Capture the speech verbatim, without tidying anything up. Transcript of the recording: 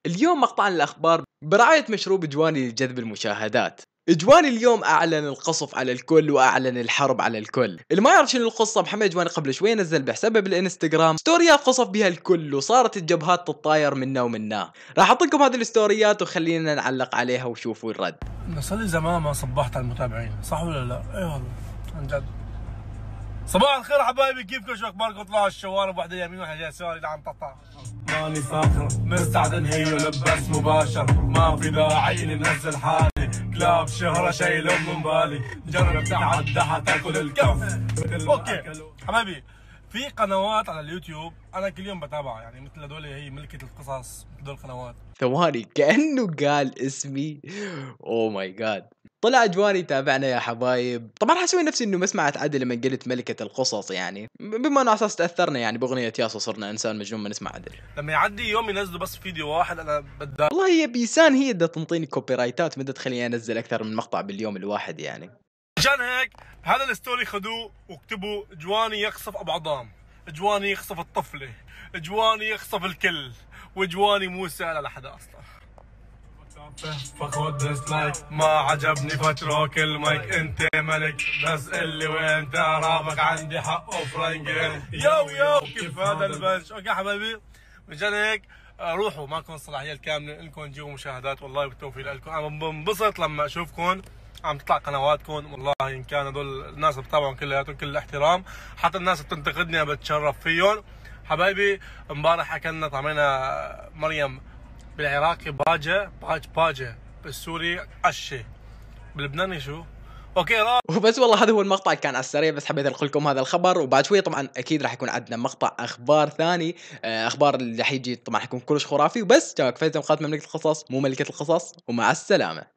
اليوم مقطع الأخبار برعاية مشروب جواني لجذب المشاهدات. جواني اليوم أعلن القصف على الكل وأعلن الحرب على الكل. اللي ما يعرف شنو القصة، محمد جواني قبل شوي نزل بحسابه بالإنستغرام ستوريات قصف بها الكل وصارت الجبهات تطاير منا ومنا. راح أعطيكم لكم هذه الستوريات وخلينا نعلق عليها وشوفوا الرد. صار لي زمان ما صبحت على المتابعين، صح ولا لا؟ اي والله عن جد. صباح الخير حبايبي، كيفكم؟ شو اخباركم؟ طلعوا الشوارع واحدة يمين واحدة يسار الى عم تطلع. ماني فاكر مستعد انهي لبس مباشر، ما في داعي ننزل حالي، كلاب شهرة شايل من بالي، جرب تعدى حتاكل الكف. اوكي حبايبي، في قنوات على اليوتيوب انا كل يوم بتابعها، يعني مثل هذول هي ملكة القصص، هذول القنوات. ثواني، كأنه قال اسمي. اوه ماي جاد. طلع جواني تابعنا يا حبايب. طبعا حسوي نفسي انه ما سمعت عدل لما قلت ملكة القصص، يعني بما انه اساس تاثرنا يعني باغنية ياسو صرنا انسان مجنون ما نسمع عدل. لما يعدي يوم ينزلوا بس فيديو واحد انا بتضايق. والله هي بيسان هي بدها تنطيني كوبي رايتات، بدها تخليني انزل اكثر من مقطع باليوم الواحد يعني. عشان هيك هذا الستوري خذوه واكتبوا جواني يقصف ابو عظام، جواني يقصف الطفله، جواني يقصف الكل، وجواني مو سهل لحدا اصلا. فخد ديسلايك، ما عجبني فتروك المايك، انت ملك بس اللي وين تعرفك عندي حق فرنجين. يو يو كيف هذا البنش؟ اوكي حبايبي، مشان هيك روحوا، ماكم الصلاحيه الكامله انكم تجيبوا مشاهدات، والله بالتوفيق لكم. انا بنبسط لما اشوفكم عم تطلع قنواتكم، والله ان كان هذول الناس بتابعهم كلياتهم كل الاحترام، حتى الناس بتنتقدني انا بتشرف فيهم حبايبي. امبارح اكلنا طعمينا مريم، بالعراقي باجة، باج باجة، بالسوري قشة، باللبناني شو؟ اوكي راح. وبس والله هذا هو المقطع كان على السريع، بس حبيت اقول لكم هذا الخبر. وبعد شوي طبعا اكيد راح يكون عندنا مقطع اخبار ثاني، اخبار اللي حيجي طبعا حيكون كلش خرافي. وبس كفايه مقاطع مملكة القصص مو ملكة القصص، ومع السلامة.